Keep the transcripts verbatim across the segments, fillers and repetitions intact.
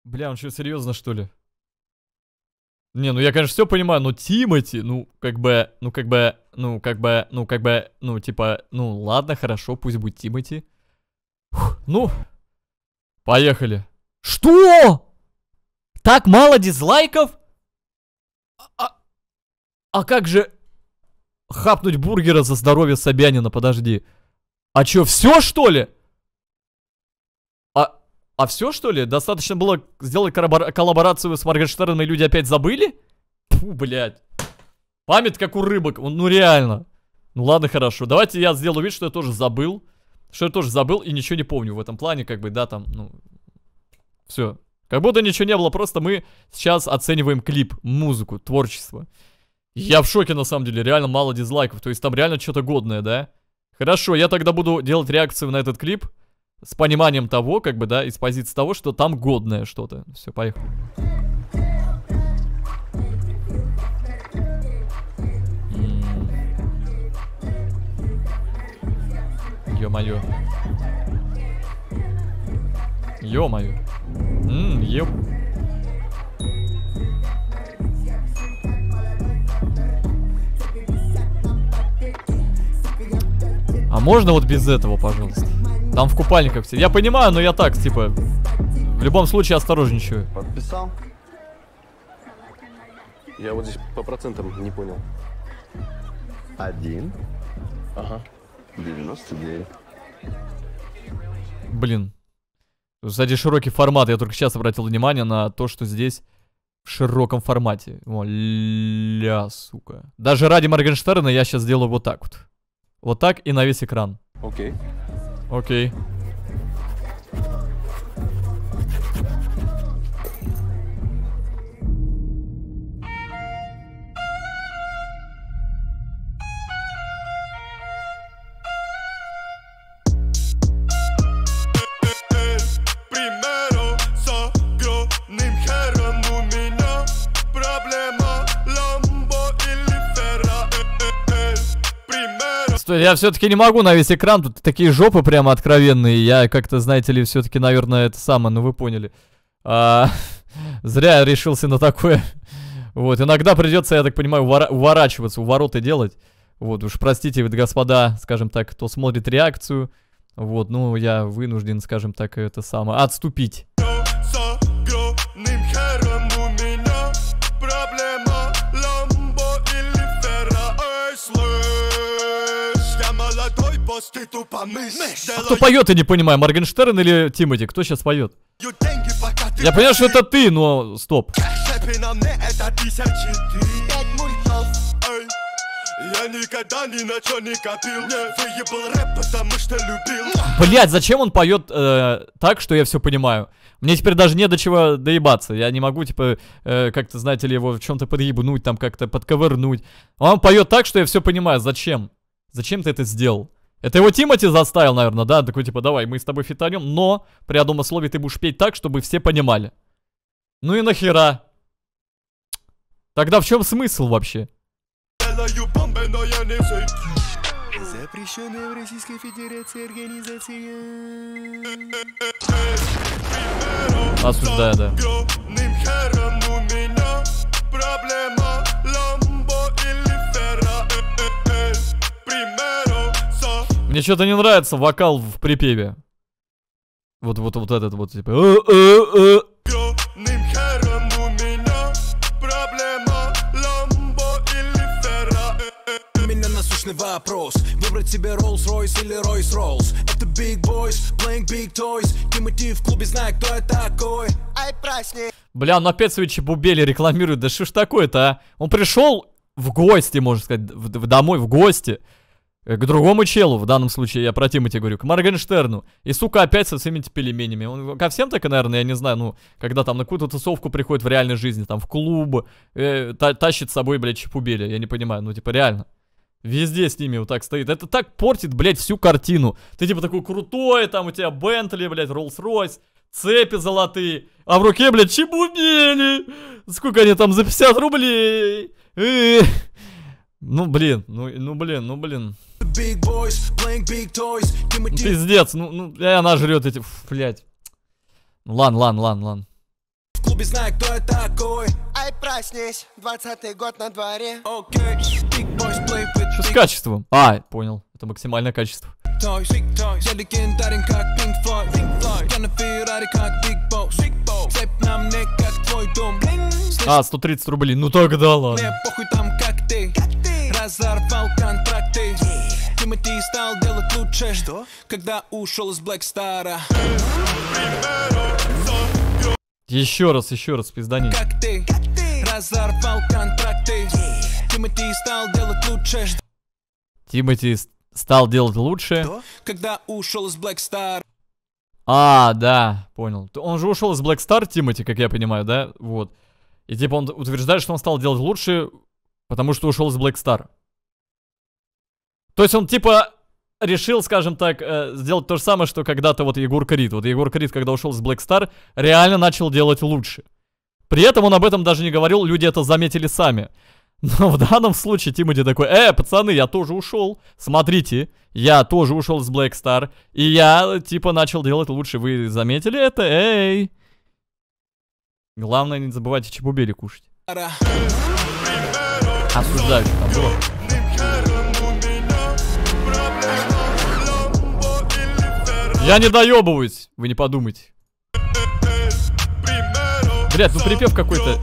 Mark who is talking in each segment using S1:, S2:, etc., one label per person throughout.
S1: Бля, он что, серьезно, что ли? Не, ну я, конечно, все понимаю, но Тимати, ну, как бы, ну, как бы, ну, как бы, ну, как бы, ну, типа, ну, ладно, хорошо, пусть будет Тимати. Фух, ну, поехали. Что? Так мало дизлайков? А, а как же хапнуть бургера за здоровье Собянина, подожди. А чё, все, что ли? А, а все, что ли? Достаточно было сделать коллаборацию с Моргенштерном, и люди опять забыли? Фу, блядь. Память как у рыбок, ну реально. Ну ладно, хорошо. Давайте я сделаю вид, что я тоже забыл. Что я тоже забыл и ничего не помню в этом плане, как бы, да, там, ну... Все. Как будто ничего не было, просто мы сейчас оцениваем клип, музыку, творчество. Я в шоке, на самом деле, реально мало дизлайков. То есть там реально что-то годное, да? Хорошо, я тогда буду делать реакцию на этот клип с пониманием того, как бы, да, из позиции того, что там годное что-то. Все, поехали. Ё-моё. Ё-моё. Ммм, ё... А можно вот без этого, пожалуйста? Там в купальниках все. Я понимаю, но я так, типа, в любом случае осторожничаю.
S2: Подписал? Я вот здесь по процентам не понял. Один. Ага. девяносто девять.
S1: Блин. Кстати, широкий формат. Я только сейчас обратил внимание на то, что здесь в широком формате. О, ля, сука. Даже ради Моргенштерна я сейчас сделаю вот так вот. Вот так и на весь экран.
S2: Окей.
S1: Окей. Я все-таки не могу на весь экран, тут такие жопы прямо откровенные. Я как-то, знаете ли, все-таки, наверное, это самое, ну вы поняли. А, зря я решился на такое. Вот, иногда придется, я так понимаю, увора уворачиваться, увороты делать. Вот, уж простите, господа, скажем так, кто смотрит реакцию. Вот, ну, я вынужден, скажем так, это самое, отступить. А кто поет, я не понимаю, Моргенштерн или Тимати? Кто сейчас поет? Я понимаю, что это ты, но стоп. Блять, зачем он поет э, так, что я все понимаю? Мне теперь даже не до чего доебаться. Я не могу, типа, э, как-то, знаете ли, его в чем-то подъебнуть, там как-то подковырнуть. Он поет так, что я все понимаю. Зачем? Зачем ты это сделал? Это его Тимати заставил, наверное, да? Такой, типа, давай, мы с тобой фитанем, но при одном условии ты будешь петь так, чтобы все понимали. Ну и нахера? Тогда в чем смысл вообще? Запрещенная в Российской Федерации организация. Осуждаю, да. Мне что-то не нравится вокал в припеве. Вот, вот, вот этот вот, типа. Э -э -э. Меня насущный вопрос. Выбрать себе Rolls-Royce или Royce-Rolls. Это Big Boys, playing big toys. Тимати в клубе, знает, кто я такой. Ай, праздник. Бля, он опять свои чебубели рекламирует. Да что ж такое-то, а? Он пришел в гости, можно сказать, в, в домой, в гости. К другому челу, в данном случае я про Тимати говорю, к Моргенштерну. И, сука, опять со своими пельменями. Он ко всем так, наверное, я не знаю, ну, когда там на какую-то тусовку приходит в реальной жизни, там, в клуб, э, та тащит с собой, блядь, чепубели. Я не понимаю, ну, типа, реально. Везде с ними вот так стоит. Это так портит, блядь, всю картину. Ты, типа, такой крутой, там, у тебя Бентли, блядь, Роллс-Ройс, цепи золотые, а в руке, блядь, чебубели. Сколько они там, за пятьдесят рублей? Эх. Ну, блин, ну, ну, блин, ну, блин. Пиздец, ну, ну, она жрет эти, блядь. Ну, ладно, ладно, ладно, ладно. в клубе, знаю, кто я такой. Ай, проснись, двадцатый год на дворе. Окей, big boys play with. Что с качеством? А, понял, это максимальное качество. Toys, я легендарен, как Pink Floyd. Я на Феррари, как Big Boss. Цепь на мне, как твой дом. А, сто тридцать рублей, ну тогда ладно. Мне похуй там, как ты. Разорвал контракты. Тимати стал делать лучше. Что? Когда ушел из Black Star. Еще раз, еще раз, пиздани. Как ты. Разорвал контракты. Тимати стал делать лучше. Тимати стал делать лучше. Что? Когда ушел из Black Star. А, да, понял. Он же ушел из Black Star, Тимати, как я понимаю, да? Вот. И типа он утверждает, что он стал делать лучше, потому что ушел из Black Star. То есть он типа решил, скажем так, э, сделать то же самое, что когда-то вот Егор Крид. Вот Егор Крид, когда ушел из Black Star, реально начал делать лучше. При этом он об этом даже не говорил, люди это заметили сами. Но в данном случае Тимати такой: э, пацаны, я тоже ушел. Смотрите, я тоже ушел из Black Star. И я, типа, начал делать лучше. Вы заметили это? Эй! Главное, не забывайте чебубели кушать. Осуждаю, что там было. Я не доебываюсь, вы не подумайте. Блядь, ну припев какой-то.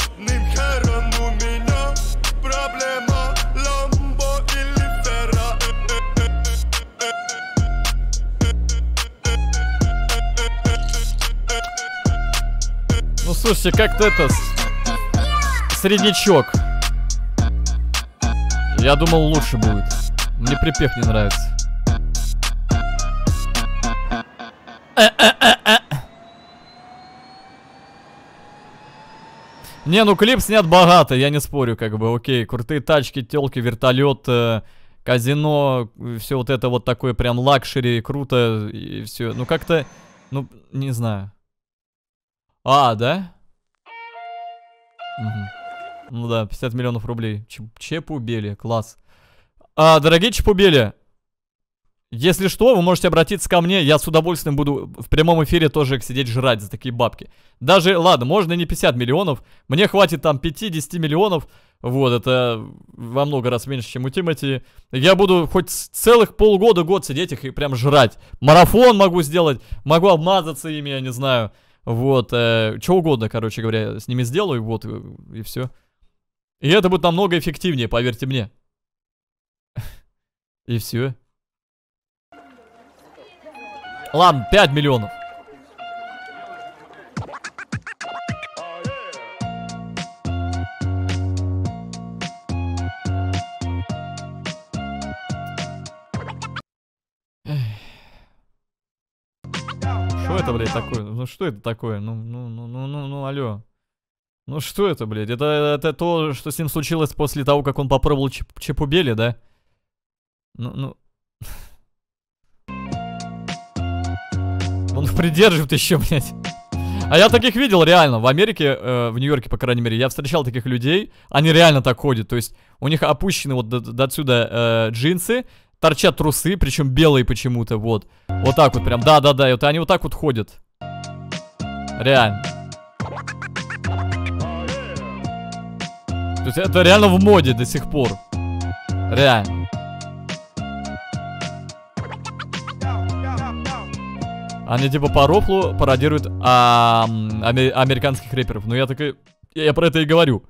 S1: Ну слушайте, как-то это среднячок. Я думал, лучше будет. Мне припев не нравится. Не, ну клип снят богато, я не спорю, как бы, окей. Крутые тачки, телки, вертолет, э, казино, все вот это вот такое прям лакшери, круто и все. Ну как-то, ну, не знаю. А, да? Угу. Ну да, пятьдесят миллионов рублей. Чепубели, класс. А, дорогие Чепубели, если что, вы можете обратиться ко мне. Я с удовольствием буду в прямом эфире тоже сидеть жрать за такие бабки. Даже, ладно, можно не пятьдесят миллионов. Мне хватит там пяти-десяти миллионов. Вот, это во много раз меньше, чем у Тимати. Я буду хоть целых полгода, год сидеть их и прям жрать. Марафон могу сделать. Могу обмазаться ими, я не знаю. Вот, э, что угодно, короче говоря, с ними сделаю. Вот, и все. И это будет намного эффективнее, поверьте мне. И все. Ладно, пять миллионов. Что это, блядь, такое? Ну что это такое? Ну, ну, ну, ну, ну, ну, алло. Ну что это, блядь? Это, это то, что с ним случилось после того, как он попробовал чеп чепубели, да? Ну, ну... Он придерживает еще, блядь. А я таких видел реально. В Америке, э, в Нью-Йорке, по крайней мере, я встречал таких людей. Они реально так ходят. То есть у них опущены вот до, до отсюда э, джинсы, торчат трусы, причем белые почему-то, вот. Вот так вот прям, да-да-да. И вот они вот так вот ходят. Реально. То есть это реально в моде до сих пор. Реально. Они типа по рофлу пародируют а, ами американских рэперов. Ну я такой, я, я про это и говорю.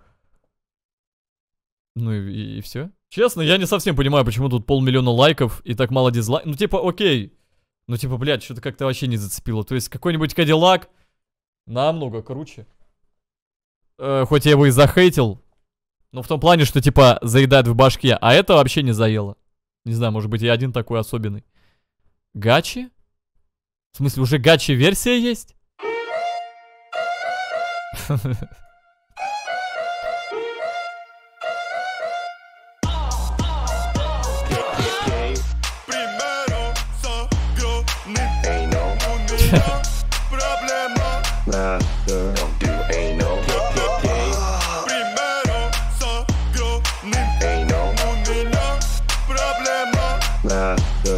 S1: Ну и, и, и все. Честно, я не совсем понимаю, почему тут полмиллиона лайков и так мало дизлайков. Ну типа, окей. Ну типа, блядь, что-то как-то вообще не зацепило. То есть какой-нибудь Кадиллак намного круче. Э, хоть я его и захейтил. Но в том плане, что типа заедает в башке. А это вообще не заело. Не знаю, может быть я один такой особенный. Гачи? В смысле, уже гачи-версия есть?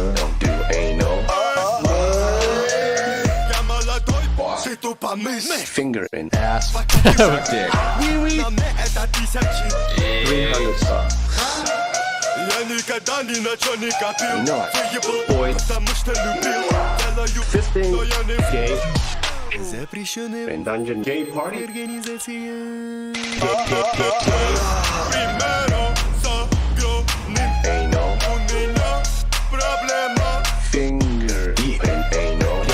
S3: Мышь.
S2: Finger in ass. Suck dick. three hundred stars. You know it. Boy. Fisting. Gay. In dungeon. Gay party. Anal. Finger. Deep in anal.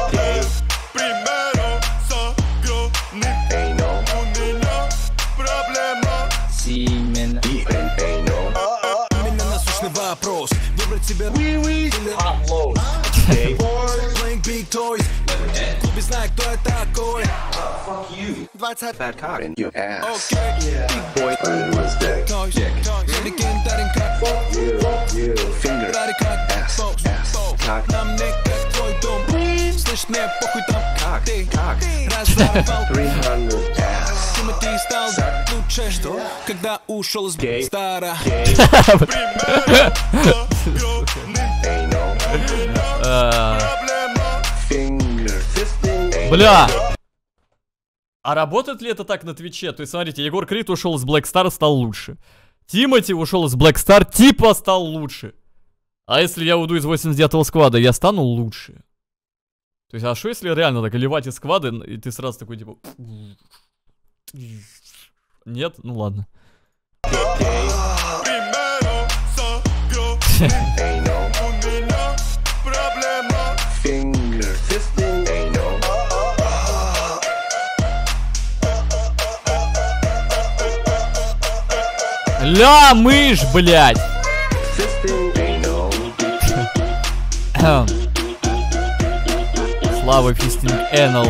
S2: Anal. Semen. Deep in anal.
S1: Именно насущный вопрос. Выбрать себе или upload. Playing big toys. В клубе знаю, кто я такой. двадцать
S2: Fat cock in your ass.
S1: Окей.
S2: Boy. Was dick. Dick.
S1: Легендарен как
S2: Finger. Ass. Ass. Cock.
S1: Нам не как твой дом. Слышь, мне похуй там.
S2: Cock.
S1: Ты
S2: Cock.
S1: разорвал.
S2: three hundred ass.
S1: Тимати стал лучше, что когда ушел с стара. Бля! А работает ли это так на Твиче? То есть, смотрите, Егор Крид ушел из Black Star, стал лучше. Тимати ушел из Black Star, типа стал лучше. А если я уйду из восемьдесят девятого сквада, я стану лучше? То есть, а что если реально так ливать из сквада, и ты сразу такой, типа... Нет? Ну ладно. Ля, мышь, блядь! Слава фистинг энал.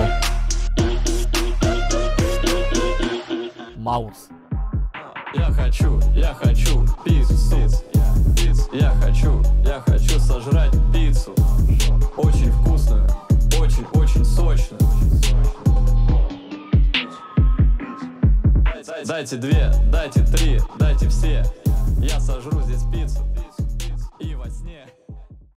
S1: Маус.
S3: Я хочу, я хочу пиццу. Я хочу, я хочу сожрать пиццу. Очень вкусную, очень, очень сочную. Дайте две, дайте три, дайте все. Я сожру здесь пиццу и во сне.